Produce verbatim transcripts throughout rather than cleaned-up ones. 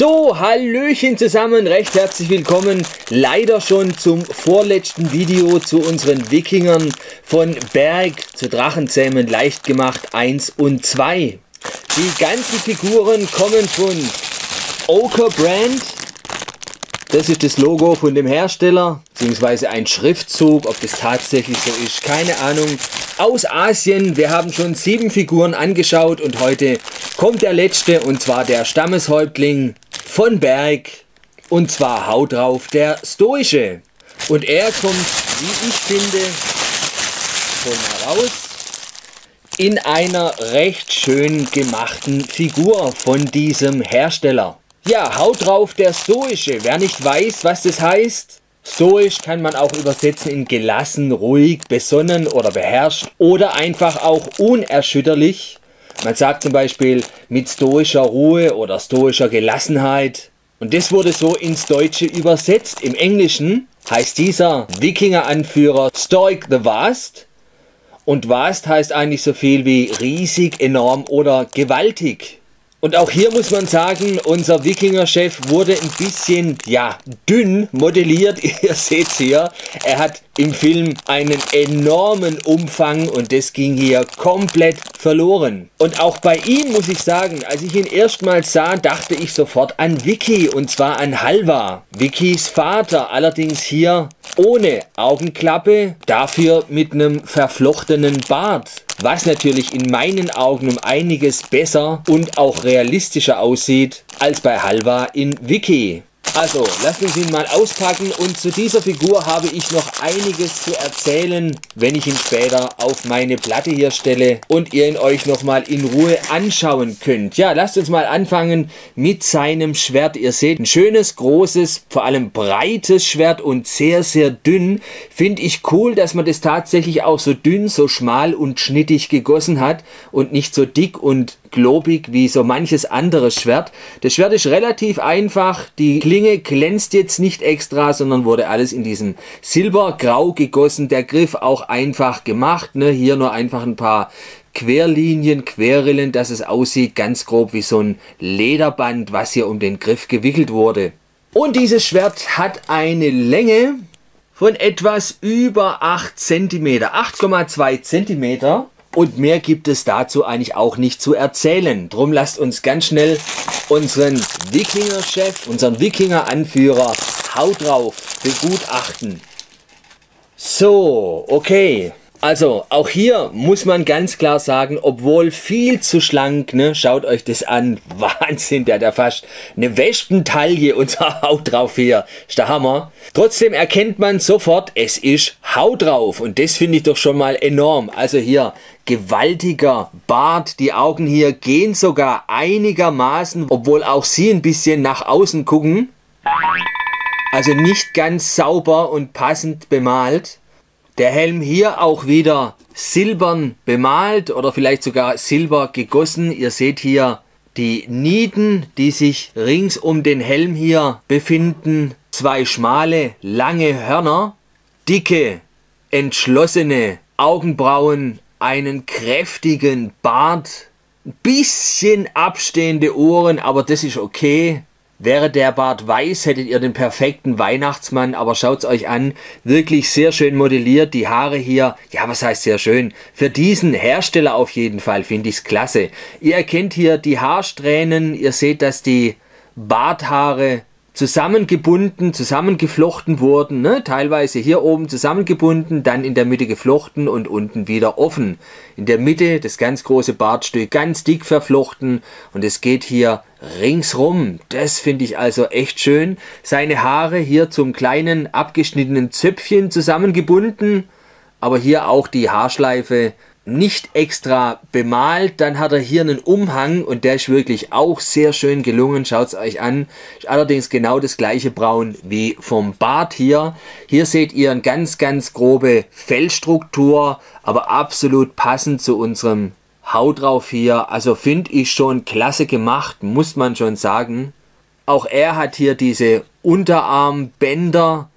So, hallöchen zusammen, recht herzlich willkommen, leider schon zum vorletzten Video zu unseren Wikingern von Berg zu Drachenzähmen leicht gemacht eins und zwei. Die ganzen Figuren kommen von Oker Brand. Das ist das Logo von dem Hersteller, beziehungsweise ein Schriftzug, ob das tatsächlich so ist, keine Ahnung. Aus Asien, wir haben schon sieben Figuren angeschaut und heute kommt der letzte, und zwar der Stammeshäuptling von Berg, und zwar haut drauf der Stoische. Und er kommt, wie ich finde, von heraus in einer recht schön gemachten Figur von diesem Hersteller. Ja, haut drauf der Stoische. Wer nicht weiß, was das heißt, stoisch kann man auch übersetzen in gelassen, ruhig, besonnen oder beherrscht oder einfach auch unerschütterlich. Man sagt zum Beispiel mit stoischer Ruhe oder stoischer Gelassenheit. Und das wurde so ins Deutsche übersetzt. Im Englischen heißt dieser Wikinger-Anführer Stoic the Vast. Und Vast heißt eigentlich so viel wie riesig, enorm oder gewaltig. Und auch hier muss man sagen, unser Wikinger-Chef wurde ein bisschen, ja, dünn modelliert. Ihr seht es hier. Er hat im Film einen enormen Umfang und das ging hier komplett verloren. Und auch bei ihm muss ich sagen, als ich ihn erstmals sah, dachte ich sofort an Vicky, und zwar an Halvar. Vickys Vater, allerdings hier ohne Augenklappe, dafür mit einem verflochtenen Bart. Was natürlich in meinen Augen um einiges besser und auch realistischer aussieht als bei Halvar in Vicky. Also, lasst uns ihn mal auspacken, und zu dieser Figur habe ich noch einiges zu erzählen, wenn ich ihn später auf meine Platte hier stelle und ihr ihn euch nochmal in Ruhe anschauen könnt. Ja, lasst uns mal anfangen mit seinem Schwert. Ihr seht, ein schönes, großes, vor allem breites Schwert und sehr, sehr dünn. Finde ich cool, dass man das tatsächlich auch so dünn, so schmal und schnittig gegossen hat und nicht so dick und globig wie so manches anderes Schwert. Das Schwert ist relativ einfach, die Klinge glänzt jetzt nicht extra, sondern wurde alles in diesem Silbergrau gegossen. Der Griff auch einfach gemacht, ne? Hier nur einfach ein paar Querlinien, Querrillen, dass es aussieht ganz grob wie so ein Lederband, was hier um den Griff gewickelt wurde. Und dieses Schwert hat eine Länge von etwas über acht Zentimeter, acht Komma zwei Zentimeter. Und mehr gibt es dazu eigentlich auch nicht zu erzählen. Drum lasst uns ganz schnell unseren Wikinger-Chef, unseren Wikinger-Anführer, haut drauf, begutachten. So, okay. Also, auch hier muss man ganz klar sagen, obwohl viel zu schlank, ne, schaut euch das an, Wahnsinn, der hat ja fast eine Wespentaille, unser Haut drauf hier, ist der Hammer. Trotzdem erkennt man sofort, es ist Haut drauf, und das finde ich doch schon mal enorm. Also hier, gewaltiger Bart, die Augen hier gehen sogar einigermaßen, obwohl auch sie ein bisschen nach außen gucken. Also nicht ganz sauber und passend bemalt. Der Helm hier auch wieder silbern bemalt oder vielleicht sogar silber gegossen. Ihr seht hier die Nieten, die sich rings um den Helm hier befinden. Zwei schmale, lange Hörner, dicke, entschlossene Augenbrauen, einen kräftigen Bart, ein bisschen abstehende Ohren, aber das ist okay. Wäre der Bart weiß, hättet ihr den perfekten Weihnachtsmann, aber schaut es euch an, wirklich sehr schön modelliert, die Haare hier, ja, was heißt sehr schön, für diesen Hersteller auf jeden Fall finde ich es klasse. Ihr erkennt hier die Haarsträhnen, ihr seht, dass die Barthaare zusammengebunden, zusammengeflochten wurden, ne? Teilweise hier oben zusammengebunden, dann in der Mitte geflochten und unten wieder offen. In der Mitte das ganz große Bartstück ganz dick verflochten, und es geht hier ringsrum. Das finde ich also echt schön. Seine Haare hier zum kleinen abgeschnittenen Zöpfchen zusammengebunden, aber hier auch die Haarschleife nicht extra bemalt. Dann hat er hier einen Umhang, und der ist wirklich auch sehr schön gelungen. Schaut es euch an. Ist allerdings genau das gleiche Braun wie vom Bart hier. Hier seht ihr eine ganz, ganz grobe Fellstruktur, aber absolut passend zu unserem Haut drauf hier. Also finde ich schon klasse gemacht, muss man schon sagen. Auch er hat hier diese Unterarmbänder,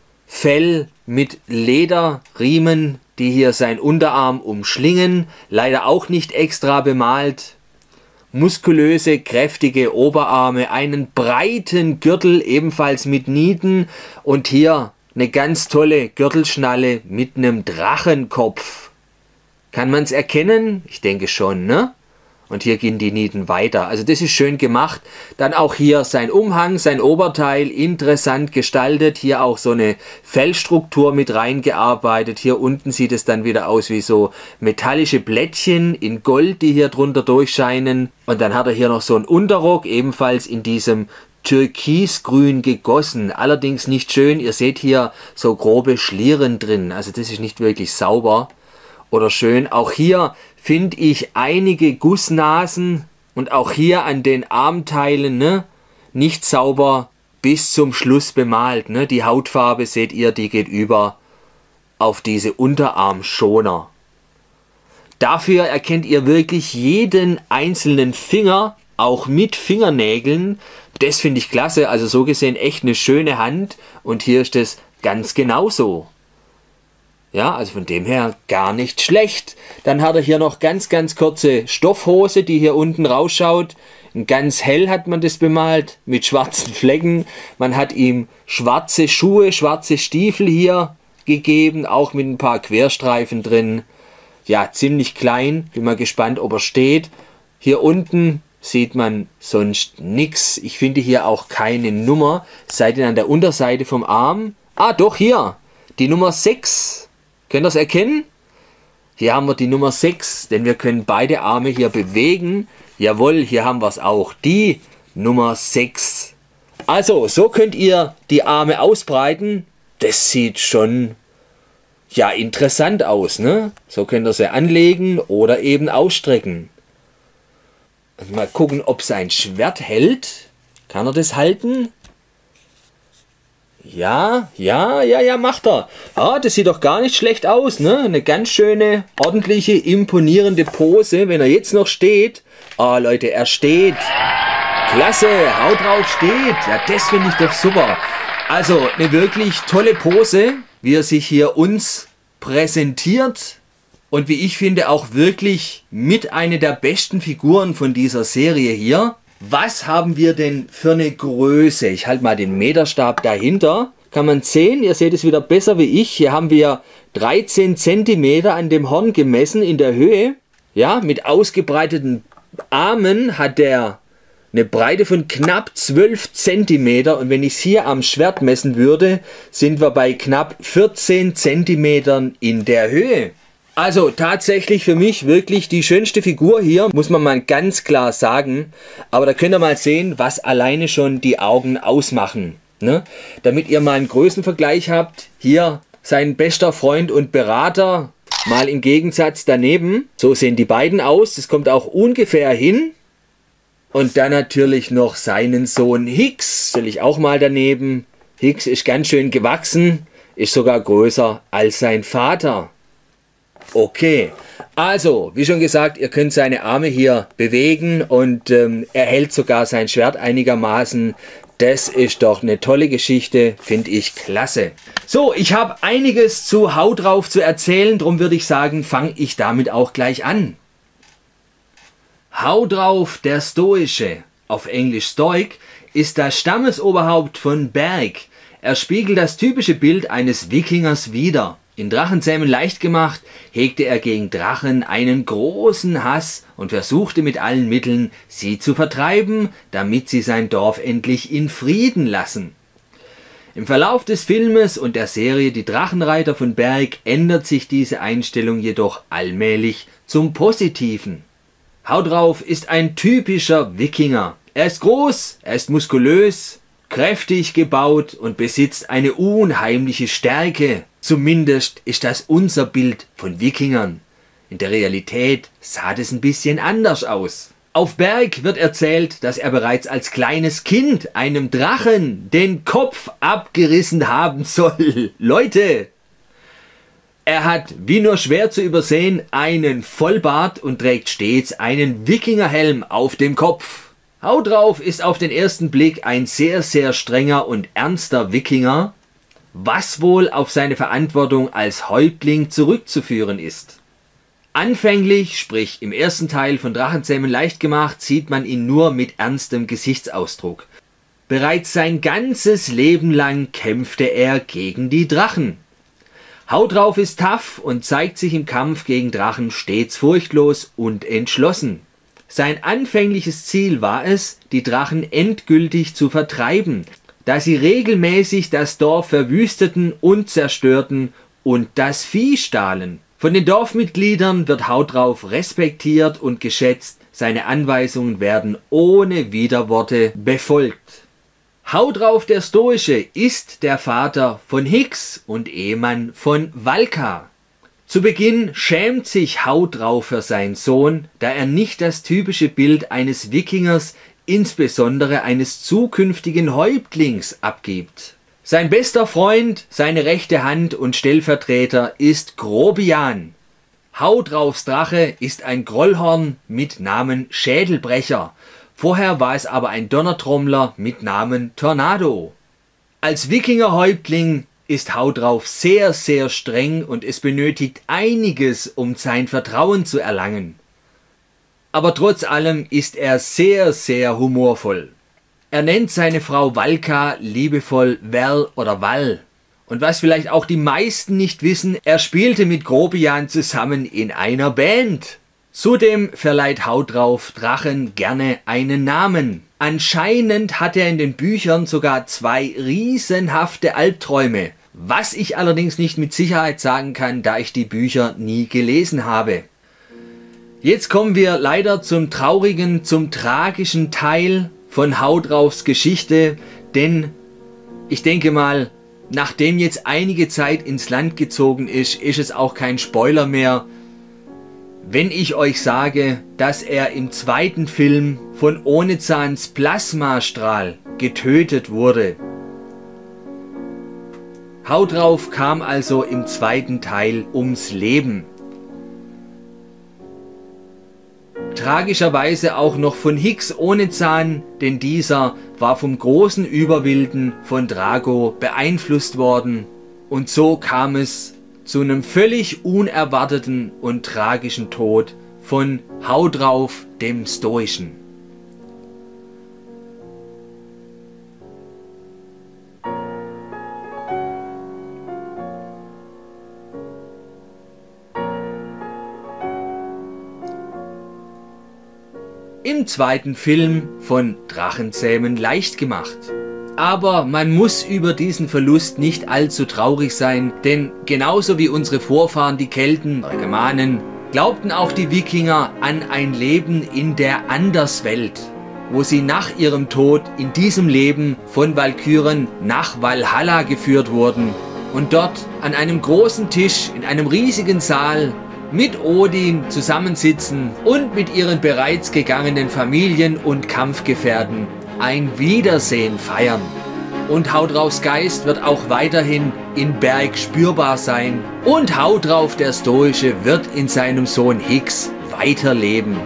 Fell mit Lederriemen, die hier seinen Unterarm umschlingen. Leider auch nicht extra bemalt. muskulöse, kräftige Oberarme, einen breiten Gürtel, ebenfalls mit Nieten und hier eine ganz tolle Gürtelschnalle mit einem Drachenkopf. Kann man es erkennen? Ich denke schon, ne? Und hier gehen die Nieten weiter. Also das ist schön gemacht. Dann auch hier sein Umhang, sein Oberteil, interessant gestaltet. Hier auch so eine Fellstruktur mit reingearbeitet. Hier unten sieht es dann wieder aus wie so metallische Blättchen in Gold, die hier drunter durchscheinen. Und dann hat er hier noch so einen Unterrock, ebenfalls in diesem Türkisgrün gegossen. Allerdings nicht schön. Ihr seht hier so grobe Schlieren drin. Also das ist nicht wirklich sauber oder schön. Auch hier finde ich einige Gussnasen und auch hier an den Armteilen, ne, nicht sauber bis zum Schluss bemalt. Ne. Die Hautfarbe, seht ihr, die geht über auf diese Unterarmschoner. Dafür erkennt ihr wirklich jeden einzelnen Finger, auch mit Fingernägeln. Das finde ich klasse, also so gesehen echt eine schöne Hand und hier ist es ganz genauso. Ja, also von dem her gar nicht schlecht. Dann hat er hier noch ganz, ganz kurze Stoffhose, die hier unten rausschaut. Ganz hell hat man das bemalt, mit schwarzen Flecken. Man hat ihm schwarze Schuhe, schwarze Stiefel hier gegeben, auch mit ein paar Querstreifen drin. Ja, ziemlich klein. Bin mal gespannt, ob er steht. Hier unten sieht man sonst nichts. Ich finde hier auch keine Nummer. Seid ihr an der Unterseite vom Arm? Ah, doch, hier. Die Nummer sechs. Könnt ihr das erkennen? Hier haben wir die Nummer sechs, denn wir können beide Arme hier bewegen. Jawohl, hier haben wir es auch. Die Nummer sechs. Also, so könnt ihr die Arme ausbreiten. Das sieht schon, ja, interessant aus, ne? So könnt ihr sie anlegen oder eben ausstrecken. Also mal gucken, ob sein Schwert hält. Kann er das halten? Ja, ja, ja, ja, macht er. Ah, das sieht doch gar nicht schlecht aus, ne? Eine ganz schöne, ordentliche, imponierende Pose, wenn er jetzt noch steht. Ah, Leute, er steht. Klasse, Haut drauf, steht. Ja, das finde ich doch super. Also, eine wirklich tolle Pose, wie er sich hier uns präsentiert. Und wie ich finde, auch wirklich mit einer der besten Figuren von dieser Serie hier. Was haben wir denn für eine Größe? Ich halte mal den Meterstab dahinter. Kann man sehen, ihr seht es wieder besser wie ich. Hier haben wir dreizehn Zentimeter an dem Horn gemessen in der Höhe. Ja, mit ausgebreiteten Armen hat der eine Breite von knapp zwölf Zentimeter. Und wenn ich es hier am Schwert messen würde, sind wir bei knapp vierzehn Zentimetern in der Höhe. Also tatsächlich für mich wirklich die schönste Figur hier, muss man mal ganz klar sagen. Aber da könnt ihr mal sehen, was alleine schon die Augen ausmachen. Ne? Damit ihr mal einen Größenvergleich habt. Hier sein bester Freund und Berater, mal im Gegensatz daneben. So sehen die beiden aus, das kommt auch ungefähr hin. Und dann natürlich noch seinen Sohn Hicks, stelle ich auch mal daneben. Hicks ist ganz schön gewachsen, ist sogar größer als sein Vater. Okay, also, wie schon gesagt, ihr könnt seine Arme hier bewegen und ähm, er hält sogar sein Schwert einigermaßen. Das ist doch eine tolle Geschichte, finde ich klasse. So, ich habe einiges zu Haut drauf zu erzählen, darum würde ich sagen, fange ich damit auch gleich an. Haut drauf, der Stoische, auf Englisch Stoik, ist das Stammesoberhaupt von Berg. Er spiegelt das typische Bild eines Wikingers wider. In Drachenzähmen leicht gemacht, hegte er gegen Drachen einen großen Hass und versuchte mit allen Mitteln, sie zu vertreiben, damit sie sein Dorf endlich in Frieden lassen. Im Verlauf des Filmes und der Serie Die Drachenreiter von Berg ändert sich diese Einstellung jedoch allmählich zum Positiven. Haut drauf ist ein typischer Wikinger. Er ist groß, er ist muskulös, kräftig gebaut und besitzt eine unheimliche Stärke. Zumindest ist das unser Bild von Wikingern. In der Realität sah das ein bisschen anders aus. Auf Berg wird erzählt, dass er bereits als kleines Kind einem Drachen den Kopf abgerissen haben soll. Leute! Er hat, wie nur schwer zu übersehen, einen Vollbart und trägt stets einen Wikingerhelm auf dem Kopf. Haut drauf ist auf den ersten Blick ein sehr, sehr strenger und ernster Wikinger, was wohl auf seine Verantwortung als Häuptling zurückzuführen ist. Anfänglich, sprich im ersten Teil von Drachenzähmen leicht gemacht, sieht man ihn nur mit ernstem Gesichtsausdruck. Bereits sein ganzes Leben lang kämpfte er gegen die Drachen. Haut drauf ist tough und zeigt sich im Kampf gegen Drachen stets furchtlos und entschlossen. Sein anfängliches Ziel war es, die Drachen endgültig zu vertreiben, da sie regelmäßig das Dorf verwüsteten und zerstörten und das Vieh stahlen. Von den Dorfmitgliedern wird Haut drauf respektiert und geschätzt, seine Anweisungen werden ohne Widerworte befolgt. Haut drauf der Stoische ist der Vater von Hicks und Ehemann von Valka. Zu Beginn schämt sich Haut drauf für seinen Sohn, da er nicht das typische Bild eines Wikingers, insbesondere eines zukünftigen Häuptlings, abgibt. Sein bester Freund, seine rechte Hand und Stellvertreter ist Grobian. Haut draufs Drache ist ein Grollhorn mit Namen Schädelbrecher. Vorher war es aber ein Donnertrommler mit Namen Tornado. Als Wikingerhäuptling ist Haut drauf sehr, sehr streng und es benötigt einiges, um sein Vertrauen zu erlangen. Aber trotz allem ist er sehr, sehr humorvoll. Er nennt seine Frau Valka liebevoll Val oder Val. Und was vielleicht auch die meisten nicht wissen, er spielte mit Grobian zusammen in einer Band. Zudem verleiht Haut drauf Drachen gerne einen Namen. Anscheinend hat er in den Büchern sogar zwei riesenhafte Albträume, was ich allerdings nicht mit Sicherheit sagen kann, da ich die Bücher nie gelesen habe. Jetzt kommen wir leider zum traurigen, zum tragischen Teil von Haut draufs Geschichte, denn ich denke mal, nachdem jetzt einige Zeit ins Land gezogen ist, ist es auch kein Spoiler mehr, wenn ich euch sage, dass er im zweiten Film von Onezans Plasmastrahl getötet wurde. Haut drauf kam also im zweiten Teil ums Leben. Tragischerweise auch noch von Hicks Onezan, denn dieser war vom großen Überwilden von Drago beeinflusst worden. Und so kam es zu einem völlig unerwarteten und tragischen Tod von Haut drauf dem Stoischen. Im zweiten Film von Drachenzähmen leicht gemacht. Aber man muss über diesen Verlust nicht allzu traurig sein, denn genauso wie unsere Vorfahren, die Kelten oder Germanen, glaubten auch die Wikinger an ein Leben in der Anderswelt, wo sie nach ihrem Tod in diesem Leben von Walküren nach Valhalla geführt wurden und dort an einem großen Tisch in einem riesigen Saal mit Odin zusammensitzen und mit ihren bereits gegangenen Familien und Kampfgefährten ein Wiedersehen feiern. Und Haut draufs Geist wird auch weiterhin in Berg spürbar sein und Haut drauf der Stoische wird in seinem Sohn Hicks weiterleben.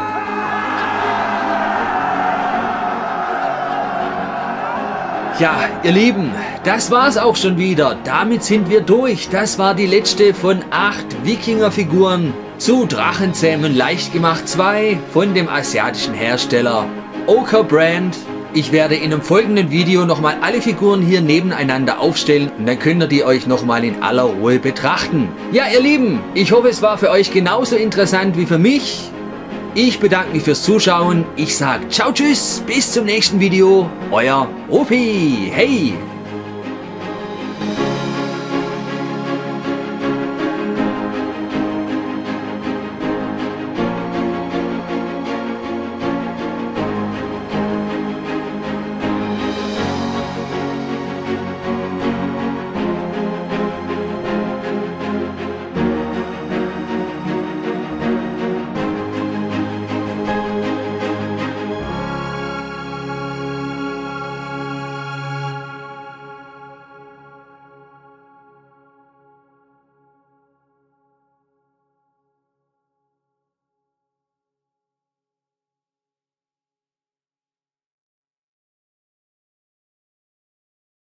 Ja, ihr Lieben, das war's auch schon wieder. Damit sind wir durch. Das war die letzte von acht Wikingerfiguren zu Drachenzähmen leicht gemacht zwei von dem asiatischen Hersteller Oka Brand. Ich werde in einem folgenden Video nochmal alle Figuren hier nebeneinander aufstellen und dann könnt ihr die euch nochmal in aller Ruhe betrachten. Ja, ihr Lieben, ich hoffe, es war für euch genauso interessant wie für mich. Ich bedanke mich fürs Zuschauen. Ich sage ciao, tschüss, bis zum nächsten Video. Euer Rupi. Hey!